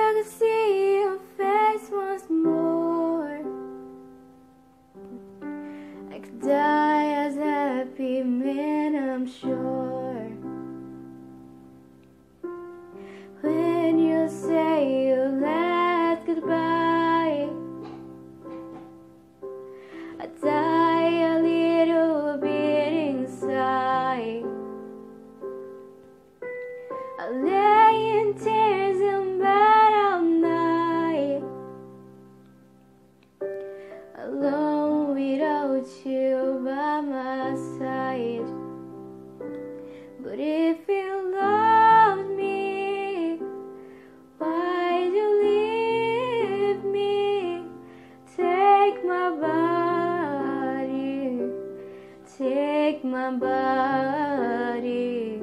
I could see your face once more, I could die as a happy man, I'm sure. When you say your last goodbye, I die a little bit inside. I lay in tears in bed all night, alone without you by my side. But if you loved me, why'd you leave me? Take my body, take my body.